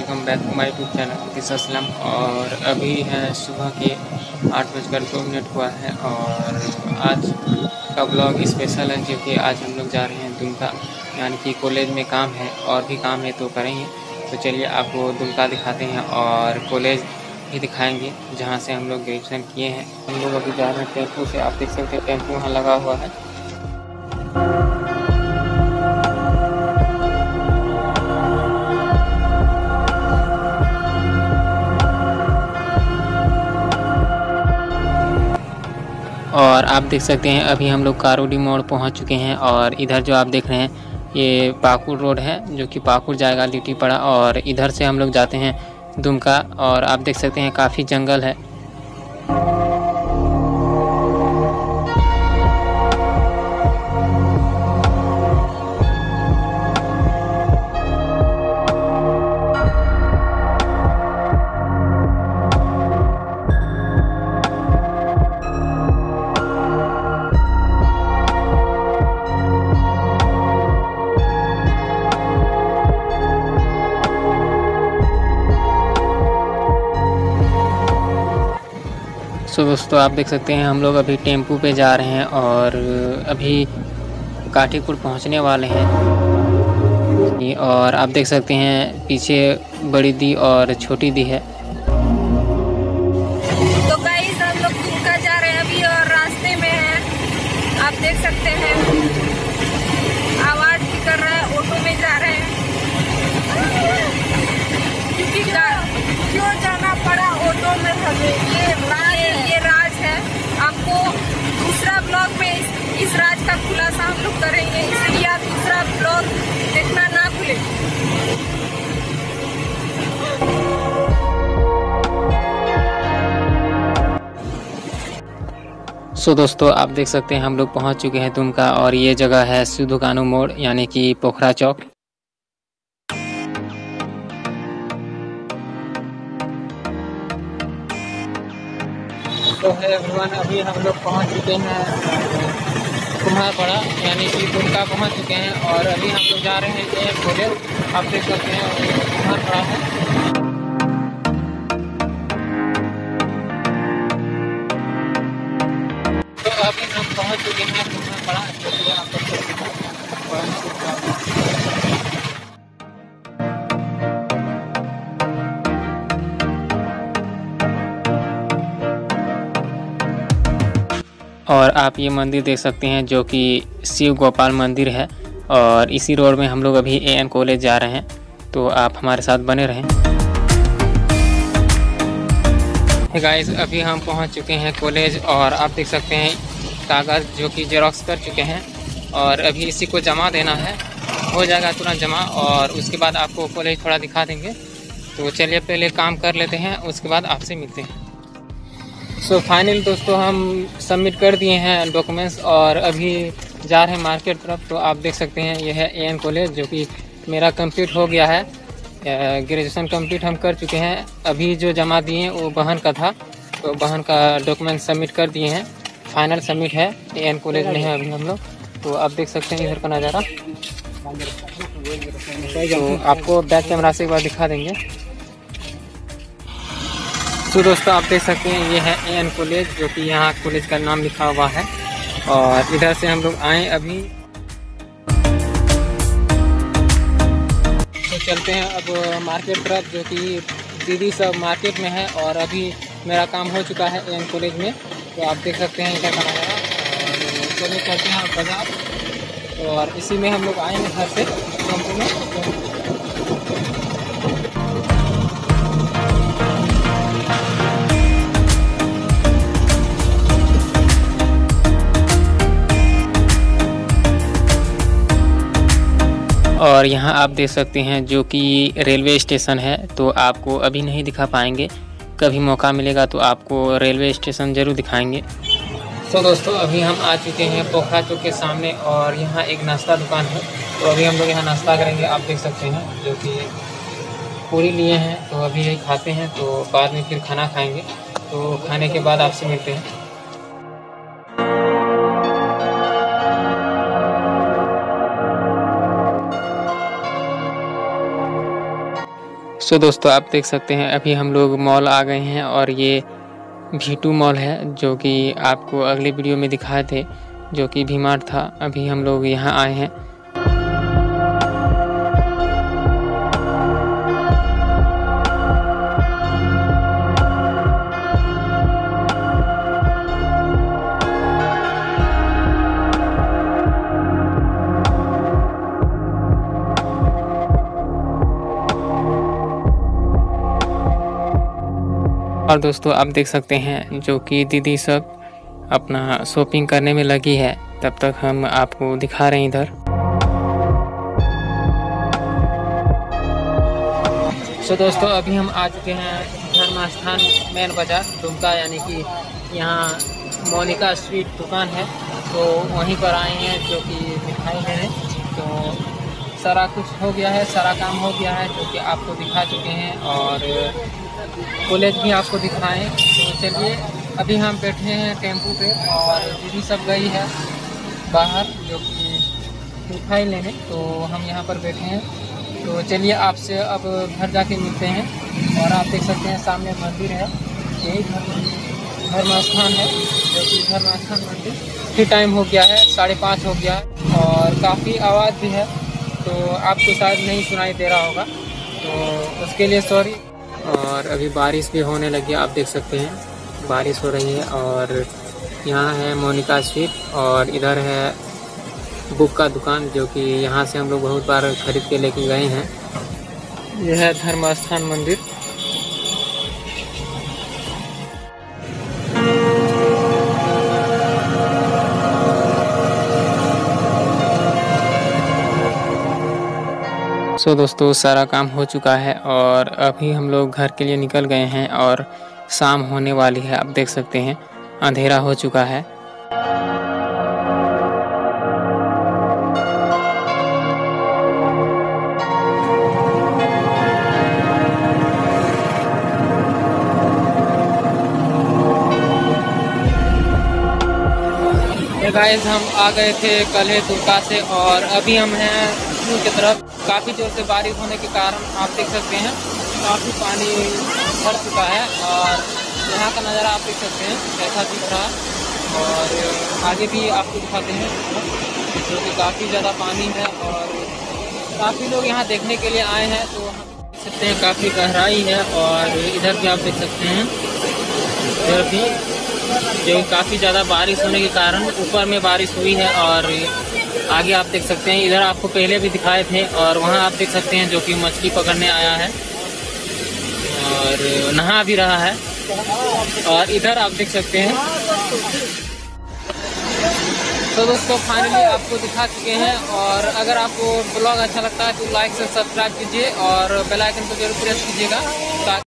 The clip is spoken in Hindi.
Welcome back to my YouTube channel this Aslam. और अभी है सुबह के 8:02 हुआ है और आज का ब्लॉग स्पेशल है क्योंकि आज हम लोग जा रहे हैं दुमका, यानी कि कॉलेज में काम है और भी काम है तो करेंगे। तो चलिए आपको दुमका दिखाते हैं और कॉलेज भी दिखाएंगे जहां से हम लोग ग्रेजुएशन किए हैं। हम लोग अभी जा रहे हैं टेम्पू से, आप देख सकते हैं टेम्पू वहाँ लगा हुआ है। और आप देख सकते हैं अभी हम लोग कारोडी मोड़ पहुंच चुके हैं और इधर जो आप देख रहे हैं ये पाकुड़ रोड है जो कि पाकुड़ जाएगा लिट्टीपाड़ा, और इधर से हम लोग जाते हैं दुमका। और आप देख सकते हैं काफ़ी जंगल है। सो दोस्तों आप देख सकते हैं हम लोग अभी टेम्पू पे जा रहे हैं और अभी काठीपुर पहुंचने वाले हैं। और आप देख सकते हैं पीछे बड़ी दी और छोटी दी है। तो गाइस हम लोग दुमका जा रहे हैं अभी और रास्ते में हैं, आप देख सकते हैं आवाज भी कर रहा है, ऑटो में जा रहे हैं क्योंकि क्यों जाना पड़ा ऑटो में हमें, ये राज है। आपको दूसरा ब्लॉग में इस राज का खुलासा हम लोग करेंगे, इसलिए आप दूसरा ब्लॉग देखना ना भूलें। सो दोस्तों आप देख सकते हैं हम लोग पहुंच चुके हैं दुमका और ये जगह है सुधुकानु मोड़ यानी कि पोखरा चौक। तो है एवरीवन, अभी हम लोग पहुंच चुके हैं कुम्हारपाड़ा यानी कि दुमका पहुंच चुके हैं और अभी हम लोग जा रहे हैं एक कॉलेज, आप देख सकते हैं कुम्हारपाड़ा है। तो अभी हम पहुंच चुके हैं कुम्हारपाड़ा, इसलिए आप देख सकते हैं। और आप ये मंदिर देख सकते हैं जो कि शिव गोपाल मंदिर है और इसी रोड में हम लोग अभी एएन कॉलेज जा रहे हैं, तो आप हमारे साथ बने रहें। हे गाइस, अभी हम पहुंच चुके हैं कॉलेज और आप देख सकते हैं कागज़ जो कि जेरॉक्स कर चुके हैं और अभी इसी को जमा देना है, हो जाएगा तुरंत जमा और उसके बाद आपको कॉलेज थोड़ा दिखा देंगे। तो चलिए पहले काम कर लेते हैं, उसके बाद आपसे मिलते हैं। सो फाइनल दोस्तों हम सबमिट कर दिए हैं डॉक्यूमेंट्स और अभी जा रहे हैं मार्केट तरफ। तो आप देख सकते हैं यह है एएन कॉलेज जो कि मेरा कंप्लीट हो गया है, ग्रेजुएशन कंप्लीट हम कर चुके हैं। अभी जो जमा दिए हैं वो बहन का था, तो बहन का डॉक्यूमेंट सबमिट कर दिए हैं, फाइनल सबमिट है। एएन कॉलेज में है अभी हम लोग, तो आप देख सकते हैं इधर का नज़ारा। तो आपको बैक कैमरा से एक बार दिखा देंगे। तो दोस्तों आप देख सकते हैं ये है एएन कॉलेज जो कि यहाँ कॉलेज का नाम लिखा हुआ है और इधर से हम लोग आए अभी। तो चलते हैं अब मार्केट तरफ जो कि दीदी सब मार्केट में है और अभी मेरा काम हो चुका है एएन कॉलेज में। तो आप देख सकते हैं इधर का नज़ारा और चलिए चलते हैं बाजार और इसी में हम लोग आएंगे घर से टेम्पू में। और यहाँ आप देख सकते हैं जो कि रेलवे स्टेशन है, तो आपको अभी नहीं दिखा पाएंगे, कभी मौका मिलेगा तो आपको रेलवे स्टेशन ज़रूर दिखाएंगे। तो दोस्तों अभी हम आ चुके हैं पोखरा चौक के सामने और यहाँ एक नाश्ता दुकान है, तो अभी हम लोग यहाँ नाश्ता करेंगे। आप देख सकते हैं जो कि पूरी लिए हैं, तो अभी यही खाते हैं, तो बाद में फिर खाना खाएँगे। तो खाने के बाद आपसे मिलते हैं। सो दोस्तों आप देख सकते हैं अभी हम लोग मॉल आ गए हैं और ये V2 मॉल है जो कि आपको अगले वीडियो में दिखाए थे, जो कि V-मार्ट था। अभी हम लोग यहाँ आए हैं। और दोस्तों आप देख सकते हैं जो कि दीदी सब अपना शॉपिंग करने में लगी है, तब तक हम आपको दिखा रहे हैं इधर। सो दोस्तों अभी हम आ चुके हैं धर्म स्थान मेन बाज़ार दुमका, यानी कि यहाँ मोनिका स्वीट दुकान है, तो वहीं पर आए हैं जो कि मिठाई है। तो सारा कुछ हो गया है, सारा काम हो गया है जो कि आपको दिखा चुके हैं और कॉलेज भी आपको दिखाएं। तो चलिए अभी हम बैठे हैं टेम्पू पे और दीदी सब गई है बाहर जो कि मिठाई लेने, तो हम यहाँ पर बैठे हैं। तो चलिए आपसे अब घर जाके मिलते हैं। और आप देख सकते हैं सामने मंदिर है, यही धर्म स्थान है जो कि धर्म स्थान मंदिर। काफ़ी टाइम हो गया है, 5:30 हो गया है और काफ़ी आवाज़ भी है, तो आपको शायद नहीं सुनाई दे रहा होगा, तो उसके लिए सॉरी। और अभी बारिश भी होने लगी, आप देख सकते हैं बारिश हो रही है। और यहाँ है मोनिका स्वीट और इधर है बुक का दुकान जो कि यहाँ से हम लोग बहुत बार खरीद के लेके गए हैं। यह है धर्म स्थान मंदिर। सो दोस्तों सारा काम हो चुका है और अभी हम लोग घर के लिए निकल गए हैं और शाम होने वाली है। आप देख सकते हैं अंधेरा हो चुका है। गाइस हम आ गए थे कल दुर्गा से और अभी हम हैं की तरफ। काफ़ी जोर से बारिश होने के कारण आप देख सकते हैं काफ़ी पानी भर चुका है और यहाँ का नज़ारा आप देख सकते हैं कैसा दिख रहा है। और आगे भी आपको दिखाते हैं जो कि काफ़ी ज़्यादा पानी है और काफ़ी लोग यहाँ देखने के लिए आए हैं। तो हम देख सकते हैं काफ़ी गहराई है और इधर भी आप देख सकते हैं इधर भी जो काफ़ी ज़्यादा बारिश होने के कारण ऊपर में बारिश हुई है। और आगे आप देख सकते हैं इधर आपको पहले भी दिखाए थे और वहाँ आप देख सकते हैं जो कि मछली पकड़ने आया है और नहा भी रहा है। और इधर आप देख सकते हैं। तो दोस्तों फाइनली आपको दिखा चुके हैं और अगर आपको ब्लॉग अच्छा लगता है तो लाइक से सब्सक्राइब कीजिए और बेल आइकन को जरूर प्रेस कीजिएगा।